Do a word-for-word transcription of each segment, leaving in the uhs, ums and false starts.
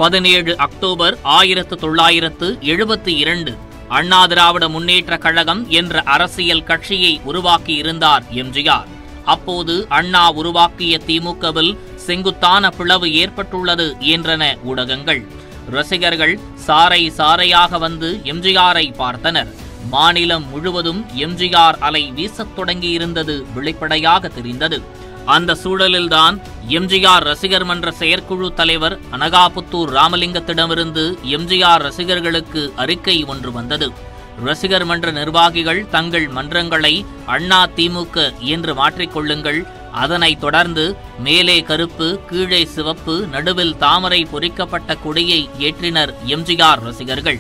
பதினேழு அக்டோபர் ஆயிரத்து தொள்ளாயிரத்து எழுபத்தி இரண்டு அண்ணா திராவிட முன்னேற்ற கழகம் என்ற அரசியல் கட்சியை உருவாக்கியிருந்தார் எம்ஜிஆர். அப்போது அண்ணா உருவாக்கிய திமுகவில் செங்குத்தான பிளவு ஏற்பட்டுள்ளது என்றன ஊடகங்கள். ரசிகர்கள் சாறை சாறையாக வந்து எம்ஜிஆரை பார்த்தனர். மாநிலம் முழுவதும் எம்ஜிஆர் அலை வீசத் தொடங்கியிருந்தது வெளிப்படையாக தெரிந்தது. அந்த சூழலில்தான் எம்ஜிஆர் ரசிகர் மன்ற செயற்குழு தலைவர் அனகாபுத்தூர் ராமலிங்கத்திடமிருந்து எம்ஜிஆர் ரசிகர்களுக்கு அறிக்கை ஒன்று வந்தது. ரசிகர் மன்ற நிர்வாகிகள் தங்கள் மன்றங்களை அண்ணா திமுக என்று மாற்றிக்கொள்ளுங்கள். அதனைத் தொடர்ந்து மேலே கருப்பு, கீழே சிவப்பு, நடுவில் தாமரை பொறிக்கப்பட்ட கொடியை ஏற்றினர் எம்ஜிஆர் ரசிகர்கள்.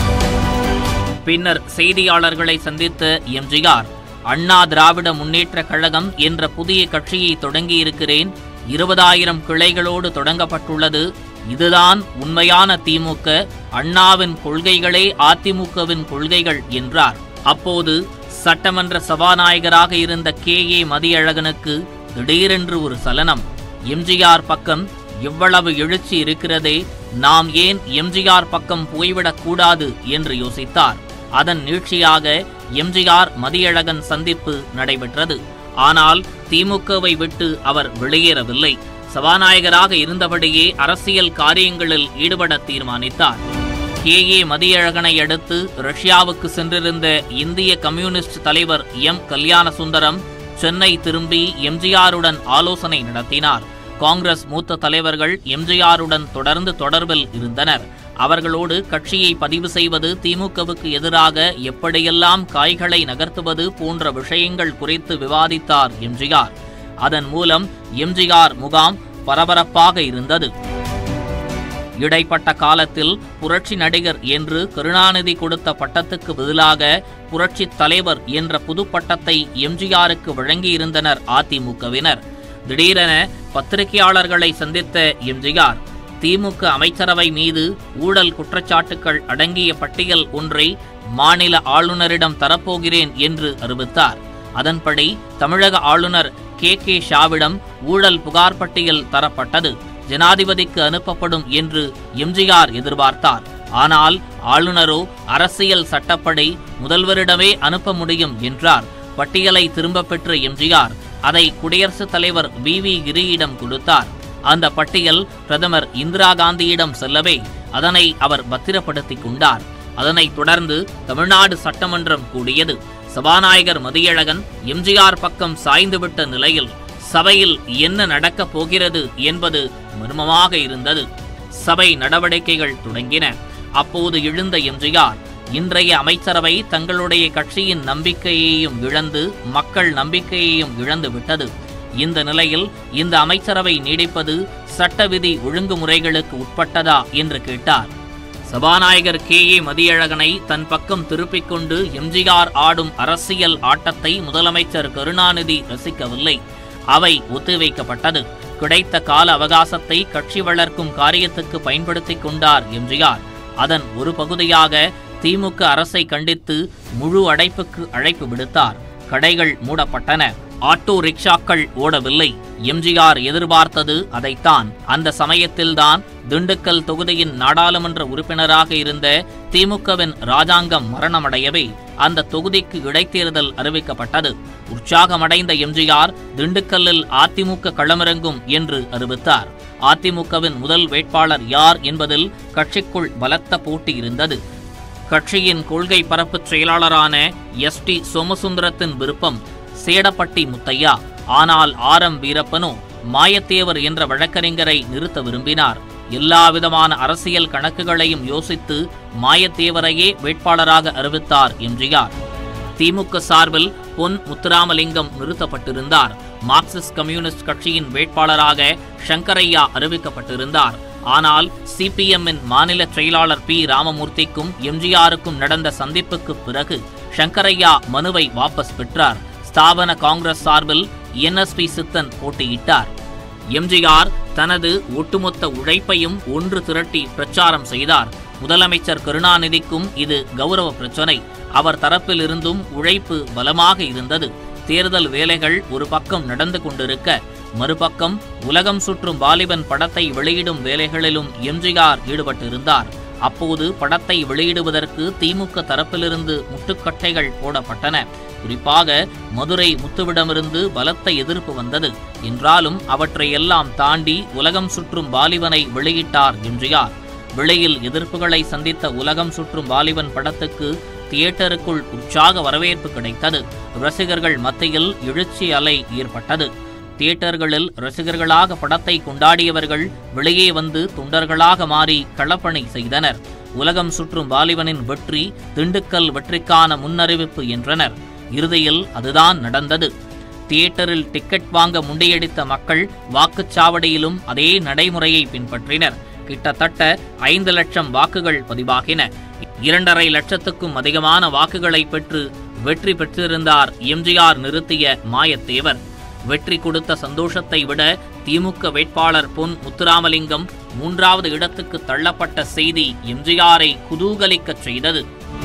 பின்னர் செய்தியாளர்களை சந்தித்த எம்ஜிஆர், அண்ணா திராவிட முன்னேற்ற கழகம் என்ற புதிய கட்சியை தொடங்கியிருக்கிறேன். இருபதாயிரம் கிளைகளோடு தொடங்கப்பட்டுள்ளது. இதுதான் உண்மையான திமுக. அண்ணாவின் கொள்கைகளே அதிமுகவின் கொள்கைகள் என்றார். அப்போது சட்டமன்ற சபாநாயகராக இருந்த கே ஏ மதியழகனுக்கு திடீரென்று ஒரு சலனம். எம்ஜிஆர் பக்கம் இவ்வளவு எழுச்சி இருக்கிறதே, நாம் ஏன் எம்ஜிஆர் பக்கம் போய்விடக் கூடாது என்று யோசித்தார். அதன் நீட்சியாக எம்ஜிஆர் மதியழகன் சந்திப்பு நடைபெற்றது. ஆனால் திமுகவை விட்டு அவர் வெளியேறவில்லை. சபாநாயகராக இருந்தபடியே அரசியல் காரியங்களில் ஈடுபட தீர்மானித்தார். கே ஏ மதியழகனை அடுத்து ரஷ்யாவுக்கு சென்றிருந்த இந்திய கம்யூனிஸ்ட் தலைவர் எம் கல்யாணசுந்தரம் சென்னை திரும்பி எம்ஜிஆருடன் ஆலோசனை நடத்தினார். காங்கிரஸ் மூத்த தலைவர்கள் எம்ஜிஆருடன் தொடர்ந்து தொடர்பில் இருந்தனர். அவர்களோடு கட்சியை பதிவு செய்வது, திமுகவுக்கு எதிராக எப்படியெல்லாம் காய்களை நகர்த்துவது போன்ற விஷயங்கள் குறித்து விவாதித்தார் எம்ஜிஆர். அதன் மூலம் எம்ஜிஆர் முகாம் பரபரப்பாக இருந்தது. இடைப்பட்ட காலத்தில் புரட்சி நடிகர் என்று கருணாநிதி கொடுத்த பட்டத்துக்கு பதிலாக புரட்சித் தலைவர் என்ற புது பட்டத்தை எம்ஜிஆருக்கு வழங்கியிருந்தனர் அதிமுகவினர். திடீரென பத்திரிகையாளர்களை சந்தித்த எம்ஜிஆர், திமுக அமைச்சரவை மீது ஊழல் குற்றச்சாட்டுகள் அடங்கிய பட்டியல் ஒன்றை மாநில ஆளுநரிடம் தரப்போகிறேன் என்று அறிவித்தார். அதன்படி தமிழக ஆளுநர் கே கே ஷாவிடம் ஊழல் புகார் பட்டியல் தரப்பட்டது. ஜனாதிபதிக்கு அனுப்பப்படும் என்று எம்ஜிஆர் எதிர்பார்த்தார். ஆனால் ஆளுநரோ அரசியல் சட்டப்படி முதல்வரிடமே அனுப்ப முடியும் என்றார். பட்டியலை திரும்ப பெற்ற எம்ஜிஆர் அதை குடியரசுத் தலைவர் வி வி கிரியிடம் கொடுத்தார். அந்த பட்டியல் பிரதமர் இந்திரா காந்தியிடம் செல்லவே அதனை அவர் பத்திரப்படுத்திக் கொண்டார். அதனைத் தொடர்ந்து தமிழ்நாடு சட்டமன்றம் கூடியது. சபாநாயகர் மதியழகன் எம்ஜிஆர் பக்கம் சாய்ந்துவிட்ட நிலையில் சபையில் என்ன நடக்கப் போகிறது என்பது மர்மமாக இருந்தது. சபை நடவடிக்கைகள் தொடங்கின. அப்போது எழுந்த எம்ஜிஆர், இன்றைய அமைச்சரவை தங்களுடைய கட்சியின் நம்பிக்கையையும் இழந்து மக்கள் நம்பிக்கையையும் இழந்து விட்டது. இந்த நிலையில் இந்த அமைச்சரவை நீடிப்பது சட்ட விதி ஒழுங்குமுறைகளுக்கு உட்பட்டதா என்று கேட்டார். சபாநாயகர் கே ஏ மதியழகனை தன் பக்கம் திருப்பிக் கொண்டு எம்ஜிஆர் ஆடும் அரசியல் ஆட்டத்தை முதலமைச்சர் கருணாநிதி ரசிக்கவில்லை. அவை ஒத்திவைக்கப்பட்டது. கிடைத்த கால அவகாசத்தை கட்சி வளர்க்கும் காரியத்துக்கு பயன்படுத்திக் கொண்டார் எம்ஜிஆர். அதன் ஒரு பகுதியாக திமுக அரசை கண்டித்து முழு அடைப்புக்கு அழைப்பு விடுத்தார். கடைகள் மூடப்பட்டன. ஆட்டோ ரிக்ஷாக்கள் ஓடவில்லை. எம்ஜிஆர் எதிர்பார்த்தது அதைத்தான். அந்த சமயத்தில்தான் திண்டுக்கல் தொகுதியின் நாடாளுமன்ற உறுப்பினராக இருந்த திமுகவின் ராஜாங்கம் மரணமடையவே அந்த தொகுதிக்கு இடைத்தேர்தல் அறிவிக்கப்பட்டது. உற்சாகமடைந்த எம்ஜிஆர் திண்டுக்கல்லில் அதிமுக களமிறங்கும் என்று அறிவித்தார். அதிமுகவின் முதல் வேட்பாளர் யார் என்பதில் கட்சிக்குள் பலத்த போட்டி இருந்தது. கட்சியின் கொள்கை பரப்பு செயலாளரான எஸ் டி சோமசுந்தரத்தின் விருப்பம் சேடப்பட்டி முத்தையா. ஆனால் ஆர் எம் வீரப்பனோ மாயத்தேவர் என்ற வழக்கறிஞரை நிறுத்த விரும்பினார். எல்லாவிதமான அரசியல் கணக்குகளையும் யோசித்து மாயத்தேவரையே வேட்பாளராக அறிவித்தார் எம்ஜிஆர். திமுக சார்பில் பொன் முத்துராமலிங்கம் நிறுத்தப்பட்டிருந்தார். மார்க்சிஸ்ட் கம்யூனிஸ்ட் கட்சியின் வேட்பாளராக சங்கரையா அறிவிக்கப்பட்டிருந்தார். ஆனால் சி பி எம்மின் மாநில செயலாளர் பி ராமமூர்த்திக்கும் எம்ஜிஆருக்கும் நடந்த சந்திப்புக்கு பிறகு சங்கரையா மனுவை வாபஸ் பெற்றார். ஸ்தாபன காங்கிரஸ் சார்பில் என் எஸ் பி சித்தன் போட்டியிட்டார். எம்ஜிஆர் தனது ஒட்டுமொத்த உழைப்பையும் ஒன்று திரட்டி பிரச்சாரம் செய்தார். முதலமைச்சர் கருணாநிதிக்கும் இது கௌரவ பிரச்சனை. அவர் தரப்பில் இருந்தும் உழைப்பு பலமாக இருந்தது. தேர்தல் வேலைகள் ஒரு பக்கம் நடந்து கொண்டிருக்க மறுபக்கம் உலகம் சுற்றும் வாலிபன் படத்தை வெளியிடும் வேலைகளிலும் எம்ஜிஆர் ஈடுபட்டிருந்தார். அப்போது படத்தை வெளியிடுவதற்கு திமுக தரப்பிலிருந்து முட்டுக்கட்டைகள் போடப்பட்டன. குறிப்பாக மதுரை முத்துவிடமிருந்து பலத்த எதிர்ப்பு வந்தது. என்றாலும் அவற்றையெல்லாம் தாண்டி உலகம் சுற்றும் வாலிபனை வெளியிட்டார் எம்ஜிஆர். வெளியில் எதிர்ப்புகளை சந்தித்த உலகம் சுற்றும் வாலிபன் படத்துக்கு தியேட்டருக்குள் உற்சாக வரவேற்பு கிடைத்தது. ரசிகர்கள் மத்தியில் எழுச்சி அலை ஏற்பட்டது. தியேட்டர்களில் ரசிகர்களாக படத்தை கொண்டாடியவர்கள் வெளியே வந்து தொண்டர்களாக மாறி களப்பணி செய்தனர். உலகம் சுற்றும் வாலிபனின் வெற்றி திண்டுக்கல் வெற்றிக்கான முன்னறிவிப்பு என்றனர். இறுதியில் அதுதான் நடந்தது. தியேட்டரில் டிக்கெட் வாங்க முண்டியடித்த மக்கள் வாக்குச்சாவடியிலும் அதே நடைமுறையை பின்பற்றினர். கிட்டத்தட்ட ஐந்து லட்சம் வாக்குகள் பதிவாகின. இரண்டரை லட்சத்துக்கும் அதிகமான வாக்குகளை பெற்று வெற்றி பெற்றிருந்தார் எம்ஜிஆர் நிறுத்திய மாயத்தேவர். வெற்றி கொடுத்த சந்தோஷத்தை விட திமுக வேட்பாளர் பொன் முத்துராமலிங்கம் மூன்றாவது இடத்துக்கு தள்ளப்பட்ட செய்தி எம்ஜிஆரை குதூகலிக்கச் செய்தது.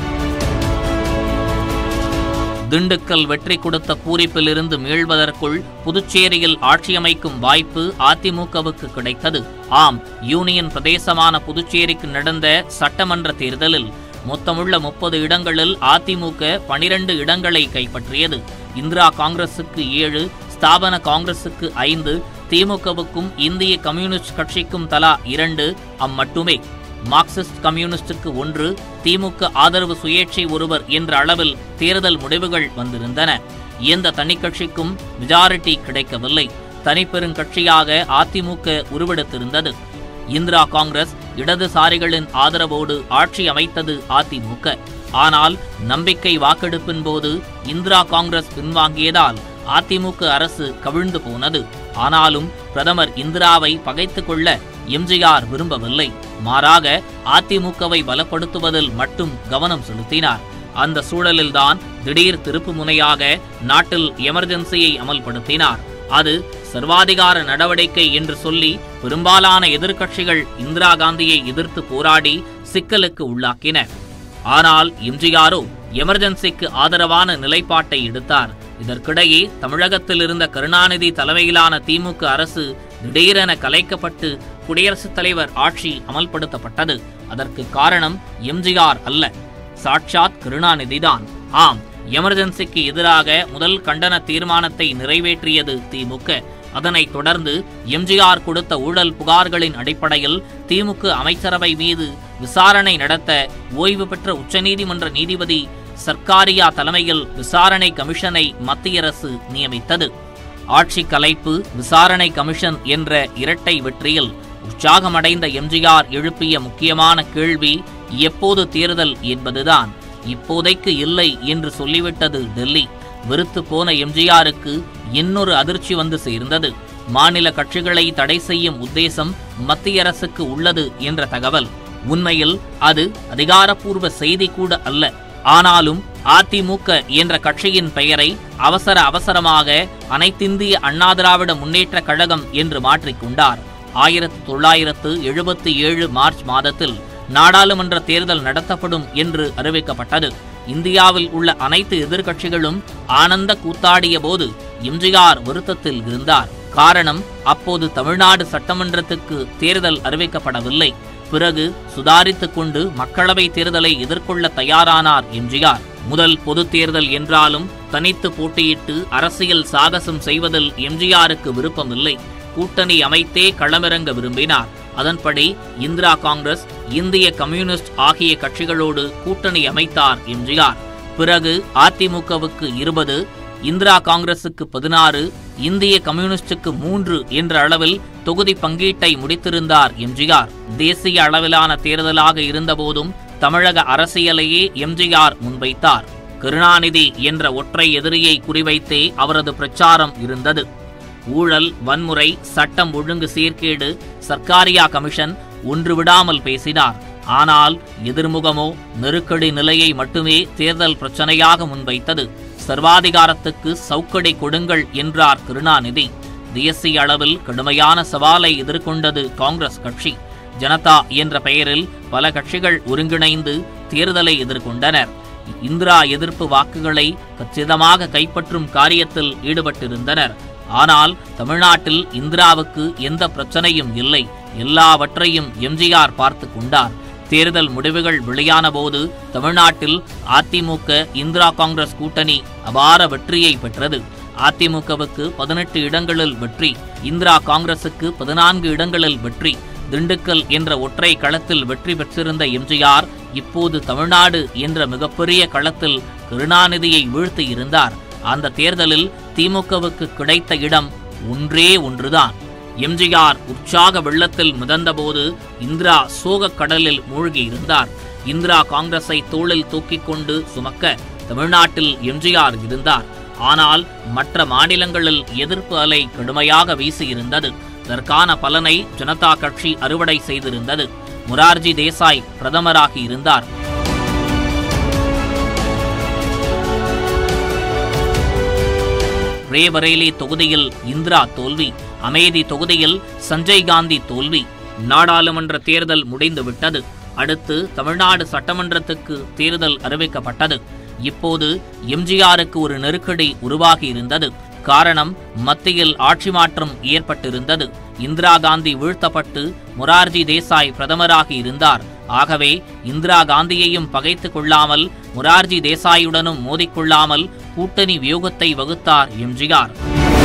திண்டுக்கல் வெற்றி கொடுத்த பூரிப்பிலிருந்து மீள்வதற்குள் புதுச்சேரியில் ஆட்சியமைக்கும் வாய்ப்பு அதிமுகவுக்கு கிடைத்தது. ஆம், யூனியன் பிரதேசமான புதுச்சேரிக்கு நடந்த சட்டமன்ற தேர்தலில் மொத்தமுள்ள முப்பது இடங்களில் அதிமுக பனிரண்டு இடங்களை கைப்பற்றியது. இந்திரா காங்கிரசுக்கு ஏழு, ஸ்தாபன காங்கிரசுக்கு ஐந்து, திமுகவுக்கும் இந்திய கம்யூனிஸ்ட் கட்சிக்கும் தலா இரண்டு அம்மட்டுமே. மார்க்சிஸ்ட் கம்யூனிஸ்டுக்கு ஒன்று, திமுக ஆதரவு சுயேட்சை ஒருவர் என்ற அளவில் தேர்தல் முடிவுகள் வந்திருந்தன. எந்த தனிக்கட்சிக்கும் மெஜாரிட்டி கிடைக்கவில்லை. தனிப்பெருங்கட்சியாக அதிமுக உருவெடுத்திருந்தது. இந்திரா காங்கிரஸ் இடதுசாரிகளின் ஆதரவோடு ஆட்சி அமைத்தது அதிமுக. ஆனால் நம்பிக்கை வாக்கெடுப்பின் போது இந்திரா காங்கிரஸ் பின்வாங்கியதால் அதிமுக அரசு கவிழ்ந்து போனது. ஆனாலும் பிரதமர் இந்திராவை பகைத்துக் கொள்ள எம்ஜிஆர் விரும்பவில்லை. மாறாக அதிமுகவை பலப்படுத்துவதில் மட்டும் கவனம் செலுத்தினார். அந்த சூழலில்தான் திடீர் திருப்பு முனையாக நாட்டில் எமர்ஜென்சியை அமல்படுத்தினார். அது சர்வாதிகார நடவடிக்கை என்று சொல்லி பெரும்பாலான எதிர்க்கட்சிகள் இந்திரா காந்தியை எதிர்த்து போராடி சிக்கலுக்கு உள்ளாக்கின. ஆனால் எம்ஜிஆரோ எமர்ஜென்சிக்கு ஆதரவான நிலைப்பாட்டை எடுத்தார். இதற்கிடையே தமிழகத்தில் இருந்த கருணாநிதி தலைமையிலான திமுக அரசு திடீரென கலைக்கப்பட்டு குடியரசுத் தலைவர் ஆட்சி அமல்படுத்தப்பட்டது. அதற்கு காரணம் எம்ஜிஆர் அல்ல, சாட்சாத் கருணாநிதிதான். ஆம், எமர்ஜென்சிக்கு எதிராக முதல் கண்டன தீர்மானத்தை நிறைவேற்றியது திமுக. அதனைத் தொடர்ந்து எம்ஜிஆர் கொடுத்த ஊழல் புகார்களின் அடிப்படையில் திமுக அமைச்சரவை மீது விசாரணை நடத்த ஓய்வு பெற்ற உச்சநீதிமன்ற நீதிபதி சர்க்காரியா தலைமையில் விசாரணை கமிஷனை மத்திய அரசு நியமித்தது. ஆட்சி கலைப்பு, விசாரணை கமிஷன் என்ற இரட்டை வெற்றியில் உற்சாகமடைந்த எம்ஜிஆர் எழுப்பிய முக்கியமான கேள்வி எப்போது தேர்தல் என்பதுதான். இப்போதைக்கு இல்லை என்று சொல்லிவிட்டது டெல்லி. வெறுத்து போன எம்ஜிஆருக்கு இன்னொரு அதிர்ச்சி வந்து சேர்ந்தது. மாநில கட்சிகளை தடை செய்யும் உத்தேசம் மத்திய அரசுக்கு உள்ளது என்ற தகவல். உண்மையில் அது அதிகாரப்பூர்வ செய்தி கூட அல்ல. ஆனாலும் அதிமுக என்ற கட்சியின் பெயரை அவசர அவசரமாக அனைத்திந்திய அண்ணா திராவிட முன்னேற்ற கழகம் என்று மாற்றிக்கொண்டார். ஆயிரத்து தொள்ளாயிரத்து எழுபத்தி ஏழு மார்ச் மாதத்தில் நாடாளுமன்ற தேர்தல் நடத்தப்படும் என்று அறிவிக்கப்பட்டது. இந்தியாவில் உள்ள அனைத்து எதிர்க்கட்சிகளும் ஆனந்த கூத்தாடிய போது எம்ஜிஆர் வருத்தத்தில் இருந்தார். காரணம், அப்போது தமிழ்நாடு சட்டமன்றத்துக்கு தேர்தல் அறிவிக்கப்படவில்லை. பிறகு சுதாரித்துக் கொண்டு மக்களவை தேர்தலை எதிர்கொள்ள தயாரானார் எம்ஜிஆர். முதல் பொது தேர்தல் என்றாலும் தனித்து போட்டியிட்டு அரசியல் சாகசம் செய்வதில் எம்ஜிஆருக்கு விருப்பமில்லை. கூட்டணி அமைத்தே களமிறங்க விரும்பினார். அதன்படி இந்திரா காங்கிரஸ், இந்திய கம்யூனிஸ்ட் ஆகிய கட்சிகளோடு கூட்டணி அமைத்தார் எம்ஜிஆர். பிறகு அதிமுகவுக்கு இருபது, இந்திரா காங்கிரசுக்கு பதினாறு, இந்திய கம்யூனிஸ்டுக்கு மூன்று என்ற அளவில் தொகுதி பங்கீட்டை முடித்திருந்தார் எம்ஜிஆர். தேசிய அளவிலான தேர்தலாக இருந்தபோதும் தமிழக அரசியலையே எம்ஜிஆர் முன்வைத்தார். கருணாநிதி என்ற ஒற்றை எதிரியை குறிவைத்தே அவரது பிரச்சாரம் இருந்தது. ஊழல், வன்முறை, சட்டம் ஒழுங்கு சீர்கேடு, சர்க்காரியா கமிஷன் ஒன்று விடாமல் பேசினார். ஆனால் எதிர்முகமோ நெருக்கடி நிலையை மட்டுமே தேர்தல் பிரச்சனையாக முன்வைத்தது. சர்வாதிகாரத்துக்கு சவுக்கடி கொடுங்கள் என்றார் கருணாநிதி. தேசிய அளவில் கடுமையான சவாலை எதிர்கொண்டது காங்கிரஸ் கட்சி. ஜனதா என்ற பெயரில் பல கட்சிகள் ஒருங்கிணைந்து தேர்தலை எதிர்கொண்டனர். இந்திரா எதிர்ப்பு வாக்குகளை கச்சிதமாக கைப்பற்றும் காரியத்தில் ஈடுபட்டிருந்தனர். ஆனால் தமிழ்நாட்டில் இந்திராவுக்கு எந்த பிரச்சனையும் இல்லை, எல்லாவற்றையும் எம்ஜிஆர் பார்த்து கொண்டார். தேர்தல் முடிவுகள் வெளியான போது தமிழ்நாட்டில் அதிமுக இந்திரா காங்கிரஸ் கூட்டணி அபார வெற்றியை பெற்றது. அதிமுகவுக்கு பதினெட்டு இடங்களில் வெற்றி, இந்திரா காங்கிரசுக்கு பதினான்கு இடங்களில் வெற்றி. திண்டுக்கல் என்ற ஒற்றை களத்தில் வெற்றி பெற்றிருந்த எம்ஜிஆர் இப்போது தமிழ்நாடு என்ற மிகப்பெரிய களத்தில் கருணாநிதியை வீழ்த்தி இருந்தார். அந்த தேர்தலில் திமுகவுக்கு கிடைத்த இடம் ஒன்றே ஒன்றுதான். எம்ஜிஆர் உற்சாக வெள்ளத்தில் மிதந்தபோது இந்திரா சோகக் கடலில் மூழ்கியிருந்தார். இந்திரா காங்கிரஸை தோளில் தூக்கிக் கொண்டு சுமக்க தமிழ்நாட்டில் எம்ஜிஆர் இருந்தார். ஆனால் மற்ற மாநிலங்களில் எதிர்ப்பு அலை கடுமையாக வீசியிருந்தது. இதற்கான பலனை ஜனதா கட்சி அறுவடை செய்திருந்தது. மொரார்ஜி தேசாய் பிரதமராகி இருந்தார். ரேபரேலி தொகுதியில் இந்திரா தோல்வி, அமேதி தொகுதியில் சஞ்சய் காந்தி தோல்வி. நாடாளுமன்ற தேர்தல் முடிந்துவிட்டது. அடுத்து தமிழ்நாடு சட்டமன்றத்துக்கு தேர்தல் அறிவிக்கப்பட்டது. இப்போது எம்ஜிஆருக்கு ஒரு நெருக்கடி உருவாகி இருந்தது. காரணம், மத்தியில் ஆட்சி மாற்றம் ஏற்பட்டிருந்தது. இந்திரா காந்தி வீழ்த்தப்பட்டு மொரார்ஜி தேசாய் பிரதமராகி இருந்தார். ஆகவே இந்திரா காந்தியையும் பகைத்துக் கொள்ளாமல் மொரார்ஜி தேசாயுடனும் மோதிக்கொள்ளாமல் கூட்டணி வியூகத்தை வகுத்தார் எம்ஜிஆர்.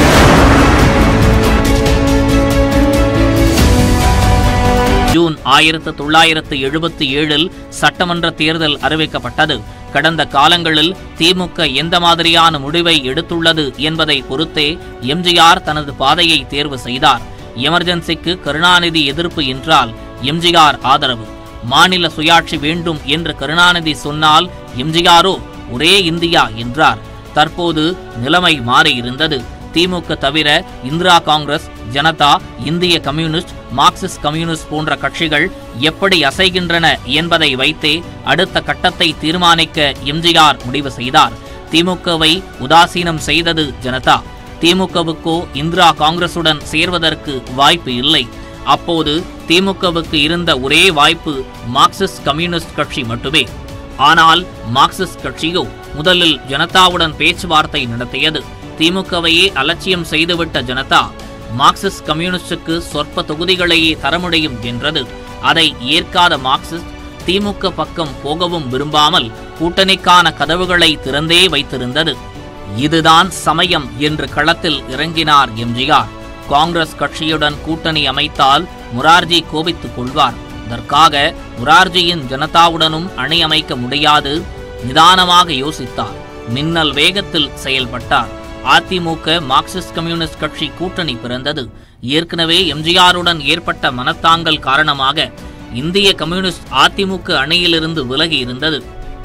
ஜூன் ஆயிரத்து தொள்ளாயிரத்து எழுபத்தி ஏழில் சட்டமன்ற தேர்தல் அறிவிக்கப்பட்டது. கடந்த காலங்களில் திமுக எந்த மாதிரியான முடிவை எடுத்துள்ளது என்பதை பொறுத்தே எம்ஜிஆர் தனது பாதையை தேர்வு செய்தார். எமர்ஜென்சிக்கு கருணாநிதி எதிர்ப்பு என்றால் எம்ஜிஆர் ஆதரவு. மாநில சுயாட்சி வேண்டும் என்று கருணாநிதி சொன்னால் எம்ஜிஆரோ ஒரே இந்தியா என்றார். தற்போது நிலைமை மாறியிருந்தது. திமுக தவிர இந்திரா காங்கிரஸ், ஜனதா, இந்திய கம்யூனிஸ்ட், மார்க்சிஸ்ட் கம்யூனிஸ்ட் போன்ற கட்சிகள் எப்படி அசைகின்றன என்பதை வைத்தே அடுத்த கட்டத்தை தீர்மானிக்க எம்ஜிஆர் முடிவு செய்தார். திமுகவை உதாசீனம் செய்தது ஜனதா. திமுகவுக்கோ இந்திரா காங்கிரசுடன் சேர்வதற்கு வாய்ப்பு இல்லை. அப்போது திமுகவுக்கு இருந்த ஒரே வாய்ப்பு மார்க்சிஸ்ட் கம்யூனிஸ்ட் கட்சி மட்டுமே. ஆனால் மார்க்சிஸ்ட் கட்சியோ முதலில் ஜனதாவுடன் பேச்சுவார்த்தை நடத்தியது. திமுகவையே அலட்சியம் செய்துவிட்ட ஜனதா மார்க்சிஸ்ட் கம்யூனிஸ்டுக்கு சொற்ப தொகுதிகளையே தர முடியும் என்றது. அதை ஏற்காத மார்க்சிஸ்ட் திமுக பக்கம் போகவும் விரும்பாமல் கூட்டணிக்கான கதவுகளை திறந்தே வைத்திருந்தது. இதுதான் சமயம் என்று களத்தில் இறங்கினார் எம்ஜிஆர். காங்கிரஸ் கட்சியுடன் கூட்டணி அமைத்தால் மொரார்ஜி கோபித்துக் கொள்வார். அதற்காக மொரார்ஜியின் ஜனதாவுடனும் அணி அமைக்க முடியாது. நிதானமாக யோசித்தார். மின்னல் வேகத்தில் செயல்பட்டார். அதிமுக மார்க்சிஸ்ட் கம்யூனிஸ்ட் கட்சி கூட்டணி பிறந்தது. ஏற்கனவே எம்ஜிஆருடன் ஏற்பட்ட மனத்தாங்கல் காரணமாக இந்திய கம்யூனிஸ்ட் அதிமுக அணியிலிருந்து விலகி இருந்தது.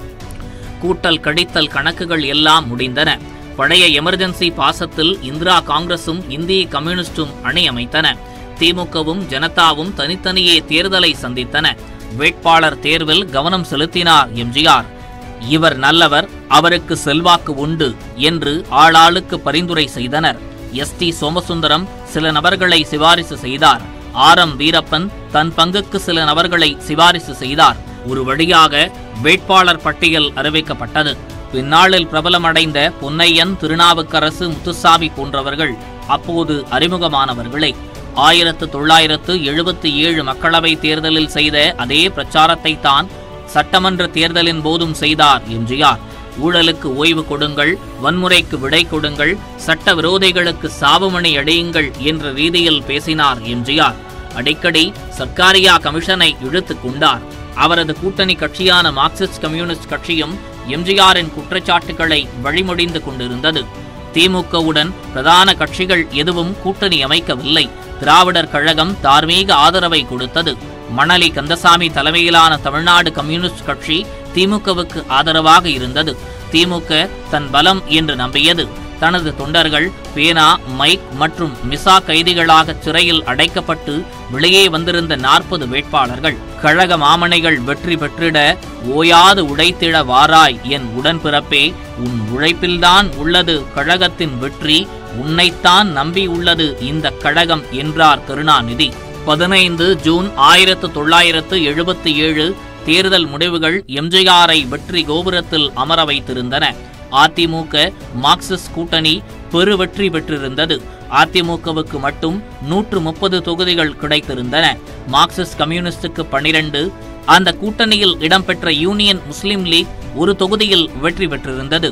கூட்டல் கடித்தல் கணக்குகள் எல்லாம் முடிந்தன. பழைய எமர்ஜென்சி பாசத்தில் இந்திரா காங்கிரசும் இந்திய கம்யூனிஸ்டும் அணி அமைத்தன. திமுகவும் ஜனதாவும் தனித்தனியே தேர்தலை சந்தித்தன. வேட்பாளர் தேர்வில் கவனம் செலுத்தினார் எம்ஜிஆர். இவர் நல்லவர், அவருக்கு செல்வாக்கு உண்டு என்று ஆளாளுக்கு பரிந்துரை செய்தனர். எஸ் டி சோமசுந்தரம் சில நபர்களை சிபாரிசு செய்தார். ஆர் எம் வீரப்பன் தன் பங்குக்கு சில நபர்களை சிபாரிசு செய்தார். ஒரு வழியாக வேட்பாளர் பட்டியல் அறிவிக்கப்பட்டது. பின்னாளில் பிரபலமடைந்த பொன்னையன், திருநாவுக்கரசு, முத்துசாமி போன்றவர்கள் அப்போது அறிமுகமானவர்களே. ஆயிரத்து தொள்ளாயிரத்து எழுபத்தி ஏழு மக்களவை தேர்தலில் செய்த அதே பிரச்சாரத்தை தான் சட்டமன்ற தேர்தலின் போதும் செய்தார் எம்ஜிஆர். ஊழலுக்கு ஓய்வு கொடுங்கள், வன்முறைக்கு விடை கொடுங்கள், சட்ட விரோதிகளுக்கு சாவுமணி அடியுங்கள் என்ற ரீதியில் பேசினார் எம்ஜிஆர். அடிக்கடி சர்க்காரியா கமிஷனை இழுத்துக் கொண்டார். அவரது கூட்டணி கட்சியான மார்க்சிஸ்ட் கம்யூனிஸ்ட் கட்சியும் எம்ஜிஆரின் குற்றச்சாட்டுகளை வழிமொழிந்து கொண்டிருந்தது. திமுகவுடன் பிரதான கட்சிகள் எதுவும் கூட்டணி அமைக்கவில்லை. திராவிடர் கழகம் தார்மீக ஆதரவை கொடுத்தது. மணலி கந்தசாமி தலைமையிலான தமிழ்நாடு கம்யூனிஸ்ட் கட்சி திமுகவுக்கு ஆதரவாக இருந்தது. திமுக தன் பலம் என்று நம்பியது. தனது தொண்டர்கள் பேனா, மைக் மற்றும் மிசா கைதிகளாக சிறையில் அடைக்கப்பட்டு வெளியே வந்திருந்த நாற்பது வேட்பாளர்கள் கழக மாமனைகள் வெற்றி பெற்றிட ஓயாது உடைத்திட வாராய் என் உடன்பிறப்பே, உன் உழைப்பில்தான் உள்ளது கழகத்தின் வெற்றி, உன்னைத்தான் நம்பி உள்ளது இந்த கழகம் என்றார் கருணாநிதி. பதினைந்து ஜூன் ஆயிரத்து தொள்ளாயிரத்து எழுபத்தி ஏழு தேர்தல் முடிவுகள் எம்ஜிஆரை வெற்றி கோபுரத்தில் அமர வைத்திருந்தன. அதிமுக மார்க்சிஸ்ட் கூட்டணி பெருவெற்றி பெற்றிருந்தது. அதிமுகவுக்கு மட்டும் நூற்று முப்பது தொகுதிகள் கிடைத்திருந்தன. மார்க்சிஸ்ட் கம்யூனிஸ்டுக்கு பனிரெண்டு. அந்த கூட்டணியில் இடம்பெற்ற யூனியன் முஸ்லிம் லீக் ஒரு தொகுதியில் வெற்றி பெற்றிருந்தது.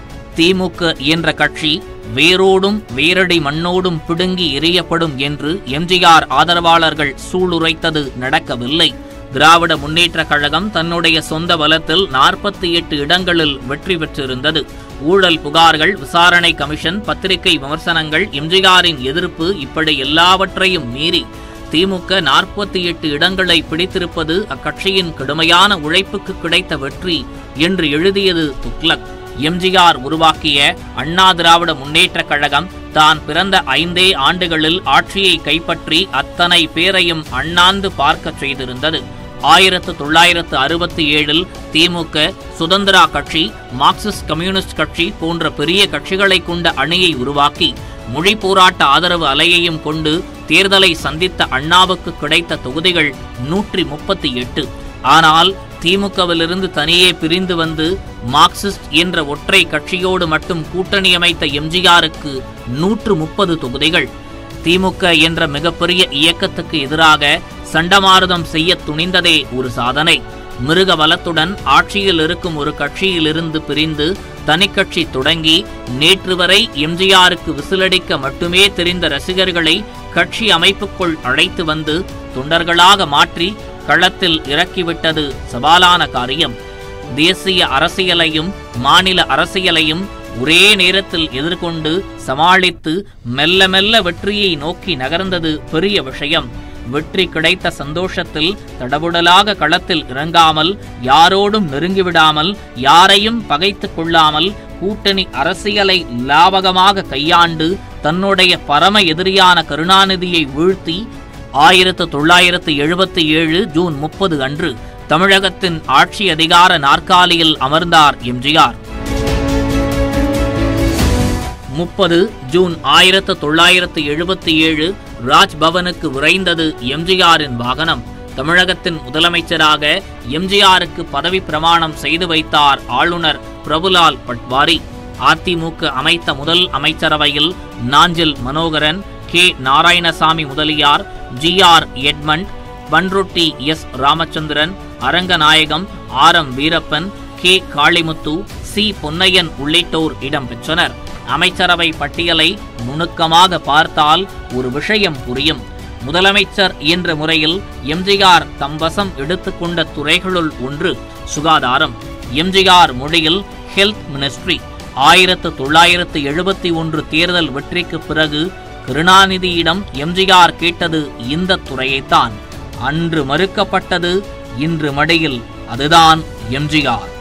திமுக என்ற கட்சி வேரோடும் வேரடி மண்ணோடும் பிடுங்கி எறியப்படும் என்று எம்ஜிஆர் ஆதரவாளர்கள் சூளுரைத்தது நடக்கவில்லை. திராவிட முன்னேற்ற கழகம் தன்னுடைய சொந்த பலத்தில் நாற்பத்தி எட்டு இடங்களில் வெற்றி பெற்றிருந்தது. ஊழல் புகார்கள், விசாரணை கமிஷன், பத்திரிகை விமர்சனங்கள், எம்ஜிஆரின் எதிர்ப்பு, இப்படி எல்லாவற்றையும் மீறி திமுக நாற்பத்தி எட்டு இடங்களை பிடித்திருப்பது அக்கட்சியின் கடுமையான உழைப்புக்கு கிடைத்த வெற்றி என்று எழுதியது துக்ளக். எம்ஜிஆர் உருவாக்கிய அண்ணா திராவிட முன்னேற்ற கழகம் தான் பிறந்த ஐந்தே ஆண்டுகளில் ஆட்சியை கைப்பற்றி அத்தனை பேரையும் அண்ணாந்து பார்க்க செய்திருந்தது. ஆயிரத்து தொள்ளாயிரத்து அறுபத்தி ஏழில் திமுக, சுதந்திரா கட்சி, மார்க்சிஸ்ட் கம்யூனிஸ்ட் கட்சி போன்ற பெரிய கட்சிகளை கொண்ட அணியை உருவாக்கி மொழி போராட்ட ஆதரவு அலையையும் கொண்டு தேர்தலை சந்தித்த அண்ணாவுக்கு கிடைத்த தொகுதிகள் நூற்றி முப்பத்தி எட்டு. ஆனால் திமுகவிலிருந்து தனியே பிரிந்து வந்து மார்க்சிஸ்ட் என்ற ஒற்றை கட்சியோடு மட்டும் கூட்டணி அமைத்த எம்ஜிஆருக்கு நூற்று முப்பது தொகுதிகள். திமுக என்ற மிகப்பெரிய இயக்கத்துக்கு எதிராக சண்டமாருதம் செய்ய துணிந்ததே ஒரு சாதனை. மிருக பலத்துடன் ஆட்சியில் இருக்கும் ஒரு கட்சியிலிருந்து பிரிந்து தனிக்கட்சி தொடங்கி நேற்று வரை எம்ஜிஆருக்கு விசிலடிக்க மட்டுமே தெரிந்த ரசிகர்களை கட்சி அமைப்புக்குள் அழைத்து வந்து தொண்டர்களாக மாற்றி களத்தில் இறக்கிவிட்டது சவாலான காரியம். தேசிய அரசியலையும் மாநில அரசியலையும் ஒரே நேரத்தில் எதிர்கொண்டு சமாளித்து மெல்ல மெல்ல வெற்றியை நோக்கி நகர்ந்தது பெரிய விஷயம். வெற்றி கிடைத்த சந்தோஷத்தில் தடபுடலாக களத்தில் இறங்காமல், யாரோடும் நெருங்கிவிடாமல், யாரையும் பகைத்து கொள்ளாமல், கூட்டணி அரசியலை லாபகமாக கையாண்டு தன்னுடைய பரம எதிரியான கருணாநிதியை வீழ்த்தி ஆயிரத்து தொள்ளாயிரத்து எழுபத்தி ஏழு ஜூன் முப்பது அன்று தமிழகத்தின் ஆட்சி அதிகார நாற்காலியில் அமர்ந்தார் எம்ஜிஆர். முப்பது ஜூன் ஆயிரத்து தொள்ளாயிரத்து எழுபத்தி ஏழு ராஜ்பவனுக்கு விரைந்தது எம்ஜிஆரின் வாகனம். தமிழகத்தின் முதலமைச்சராக எம்ஜிஆருக்கு பதவி பிரமாணம் செய்து வைத்தார் ஆளுநர் பிரபுலால் பட்வாரி. அதிமுக அமைத்த முதல் அமைச்சரவையில் Nanjil Manoharan, K Narayanasamy Mudaliar, G R Edmund, Panruti S Ramachandran, Aranganayagam, R M Veerappan, K Kalimuthu, C Ponnaiyan உள்ளிட்டோர் இடம்பெற்றனர். அமைச்சரவை பட்டியலை நுணுக்கமாக பார்த்தால் ஒரு விஷயம் புரியும். முதலமைச்சர் என்ற முறையில் எம்ஜிஆர் தம்வசம் எடுத்துக்கொண்ட துறைகளுள் ஒன்று சுகாதாரம். எம்ஜிஆர் மொழியில் ஹெல்த் மினிஸ்ட்ரி. ஆயிரத்து தொள்ளாயிரத்து எழுபத்தி ஒன்று தேர்தல் வெற்றிக்கு பிறகு கருணாநிதியிடம் எம்ஜிஆர் கேட்டது இந்த துறையைத்தான். அன்று மறுக்கப்பட்டது, இன்று மடியில் அதுதான் எம்ஜிஆர்.